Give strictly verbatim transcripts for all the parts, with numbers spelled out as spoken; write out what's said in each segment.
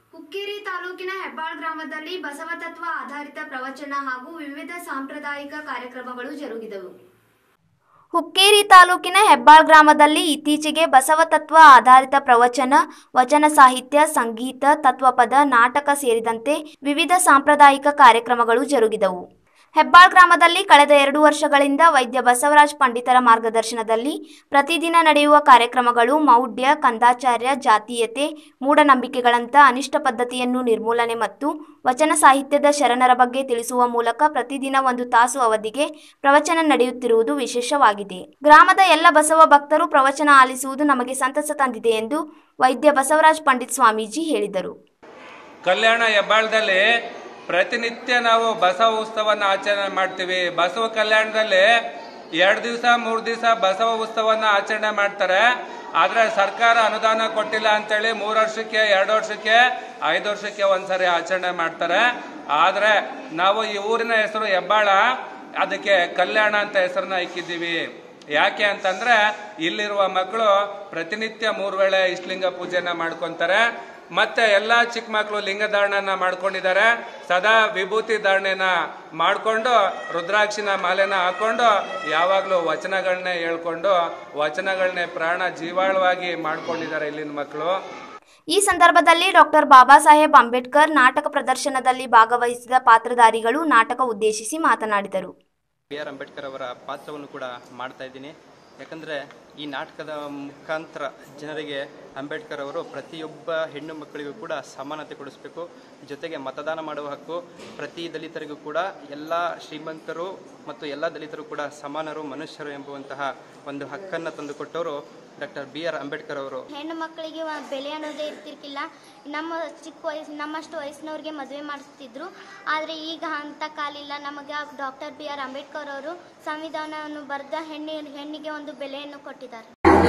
ಹುಕ್ಕೇರಿ ತಾಲೂಕಿನ ಹೆಬ್ಬಾಳ ಗ್ರಾಮದಲ್ಲಿ ಬಸವ ತತ್ವ ಆಧಾರಿತ ಪ್ರವಚನ ಹಾಗೂ ವಿವಿಧ ಸಾಂಪ್ರದಾಯಿಕ ಕಾರ್ಯಕ್ರಮಗಳು ಜರುಗಿದವು. ಹುಕ್ಕೇರಿ ತಾಲೂಕಿನ ಹೆಬ್ಬಾಳ ಗ್ರಾಮದಲ್ಲಿ ಇತ್ತೀಚೆಗೆ ಬಸವ ತತ್ವ ಆಧಾರಿತ ಪ್ರವಚನ, ವಚನ ಸಾಹಿತ್ಯ, ಸಂಗೀತ, ತತ್ವಪದ, ನಾಟಕ ಸೇರಿದಂತೆ ವಿವಿಧ ಸಾಂಪ್ರದಾಯಿಕ ಕಾರ್ಯಕ್ರಮಗಳು ಜರುಗಿದವು. ಹೆಬ್ಬಾಳ ಗ್ರಾಮದಲ್ಲಿ ಕಳೆದ ಎರಡು ವರ್ಷಗಳಿಂದ ವೈದ್ಯ ಬಸವರಾಜ ಪಂಡಿತರ ಮಾರ್ಗದರ್ಶನದಲ್ಲಿ ಪ್ರತಿದಿನ ನಡೆಯುವ ಕಾರ್ಯಕ್ರಮಗಳು ಮೌಢ್ಯ, ಕಂದಾಚಾರ್ಯ, ಜಾತೀಯತೆ, ಮೂಢನಂಬಿಕೆಗಳಂಥ ಅನಿಷ್ಟ ಪದ್ಧತಿಯನ್ನು ನಿರ್ಮೂಲನೆ ಮತ್ತು ವಚನ ಸಾಹಿತ್ಯದ ಶರಣರ ಬಗ್ಗೆ ತಿಳಿಸುವ ಮೂಲಕ ಪ್ರತಿದಿನ ಒಂದು ತಾಸು ಅವಧಿಗೆ ಪ್ರವಚನ ನಡೆಯುತ್ತಿರುವುದು ವಿಶೇಷವಾಗಿದೆ. ಗ್ರಾಮದ ಎಲ್ಲ ಬಸವ ಭಕ್ತರು ಪ್ರವಚನ ಆಲಿಸುವುದು ನಮಗೆ ಸಂತಸ ತಂದಿದೆ ಎಂದು ವೈದ್ಯ ಬಸವರಾಜ ಪಂಡಿತ್ ಸ್ವಾಮೀಜಿ ಹೇಳಿದರು. ಕಲ್ಯಾಣ ಹೆಬ್ಬಾಳದಲ್ಲಿ ಪ್ರತಿನಿತ್ಯ ನಾವು ಬಸವ ಉತ್ಸವವನ್ನು ಆಚರಣೆ ಮಾಡ್ತೀವಿ. ಬಸವ ಕಲ್ಯಾಣದಲ್ಲಿ ಎರಡು ದಿವಸ ಮೂರು ದಿವಸ ಬಸವ ಉತ್ಸವವನ್ನು ಆಚರಣೆ ಮಾಡ್ತಾರೆ. ಆದರೆ ಸರ್ಕಾರ ಅನುದಾನ ಕೊಟ್ಟಿಲ್ಲ ಅಂತೇಳಿ ಮೂರು ವರ್ಷಕ್ಕೆ, ಎರಡು ವರ್ಷಕ್ಕೆ, ಐದು ವರ್ಷಕ್ಕೆ ಒಂದ್ಸರಿ ಆಚರಣೆ ಮಾಡ್ತಾರೆ. ಆದರೆ ನಾವು ಈ ಊರಿನ ಹೆಸರು ಹೆಬ್ಬಾಳ, ಅದಕ್ಕೆ ಕಲ್ಯಾಣ ಅಂತ ಹೆಸರನ್ನ ಇಕ್ಕಿದ್ದೀವಿ. ಯಾಕೆ ಅಂತಂದ್ರೆ ಇಲ್ಲಿರುವ ಮಕ್ಕಳು ಪ್ರತಿನಿತ್ಯ ಮೂರು ವೇಳೆ ಇಷ್ಟಲಿಂಗ ಪೂಜೆನ ಮಾಡ್ಕೊಂತಾರೆ. ಮತ್ತೆ ಎಲ್ಲ ಚಿಕ್ಕ ಮಕ್ಕಳು ಲಿಂಗಧಾರಣನ ಮಾಡ್ಕೊಂಡಿದ್ದಾರೆ. ಸದಾ ವಿಭೂತಿ ಧಾರಣೆನ ಮಾಡಿಕೊಂಡು ರುದ್ರಾಕ್ಷಿನ ಮಾಲೆನ ಹಾಕೊಂಡು ಯಾವಾಗಲೂ ವಚನಗಳನ್ನೇ ಹೇಳ್ಕೊಂಡು ವಚನಗಳನ್ನೇ ಪ್ರಾಣ ಜೀವಾಳವಾಗಿ ಮಾಡ್ಕೊಂಡಿದ್ದಾರೆ ಇಲ್ಲಿನ ಮಕ್ಕಳು. ಈ ಸಂದರ್ಭದಲ್ಲಿ ಡಾಕ್ಟರ್ ಬಾಬಾ ಸಾಹೇಬ್ ಅಂಬೇಡ್ಕರ್ ನಾಟಕ ಪ್ರದರ್ಶನದಲ್ಲಿ ಭಾಗವಹಿಸಿದ ಪಾತ್ರಧಾರಿಗಳು ನಾಟಕ ಉದ್ದೇಶಿಸಿ ಮಾತನಾಡಿದರು. ಬಿ ಆರ್ ಅಂಬೇಡ್ಕರ್ ಅವರ ಪಾತ್ರವನ್ನು ಕೂಡ ಮಾಡ್ತಾ ಇದ್ದೀನಿ. ಯಾಕಂದರೆ ಈ ನಾಟಕದ ಮುಖಾಂತರ ಜನರಿಗೆ ಅಂಬೇಡ್ಕರ್ ಅವರು ಪ್ರತಿಯೊಬ್ಬ ಹೆಣ್ಣು ಮಕ್ಕಳಿಗೂ ಕೂಡ ಸಮಾನತೆ ಕೊಡಿಸಬೇಕು, ಜೊತೆಗೆ ಮತದಾನ ಮಾಡುವ ಹಕ್ಕು, ಪ್ರತಿ ದಲಿತರಿಗೂ ಕೂಡ ಎಲ್ಲ ಶ್ರೀಮಂತರು ಮತ್ತು ಎಲ್ಲ ದಲಿತರು ಕೂಡ ಸಮಾನರು, ಮನುಷ್ಯರು ಎಂಬುವಂತಹ ಒಂದು ಹಕ್ಕನ್ನು ತಂದುಕೊಟ್ಟವರು ಡಾಕ್ಟರ್ ಬಿ ಆರ್ ಅಂಬೇಡ್ಕರ್ ಅವರು. ಹೆಣ್ಣು ಮಕ್ಕಳಿಗೆ ಬೆಲೆ ಅನ್ನೋದೇ ಇರ್ತಿರ್ಕಿಲ್ಲ. ನಮ್ಮ ಚಿಕ್ಕ ವಯಸ್ಸು ನಮ್ಮಷ್ಟು ವಯಸ್ಸಿನವ್ರಿಗೆ ಮದುವೆ ಮಾಡಿಸ್ತಿದ್ರು. ಆದರೆ ಈಗ ಅಂಥ ಕಾಲಿಲ್ಲ. ನಮಗೆ ಡಾಕ್ಟರ್ ಬಿ ಆರ್ ಅಂಬೇಡ್ಕರ್ ಅವರು ಸಂವಿಧಾನವನ್ನು ಬರೆದ ಹೆಣ್ಣಿ ಹೆಣ್ಣಿಗೆ ಒಂದು ಬೆಲೆಯನ್ನು ಕೊಟ್ಟಿದ್ದಾರೆ.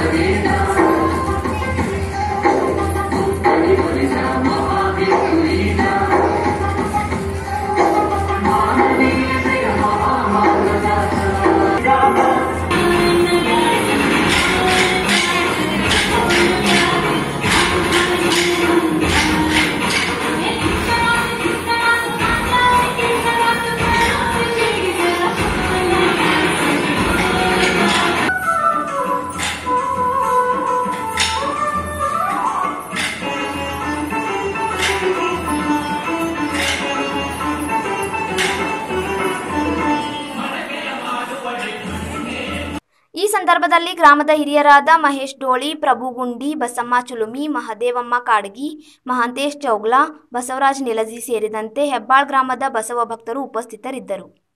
ಈ ಸಂದರ್ಭದಲ್ಲಿ ಗ್ರಾಮದ ಹಿರಿಯರಾದ ಮಹೇಶ್ ಡೋಳಿ, ಪ್ರಭು ಗುಂಡಿ, ಬಸಮ್ಮ ಚುಲುಮಿ, ಮಹದೇವಮ್ಮ ಕಾಡಗಿ, ಮಹಾಂತೇಶ್ ಚೌಗ್ಲಾ, ಬಸವರಾಜ್ ನಿಲಜಿ ಸೇರಿದಂತೆ ಹೆಬ್ಬಾಳ ಗ್ರಾಮದ ಬಸವ ಭಕ್ತರು ಉಪಸ್ಥಿತರಿದ್ದರು.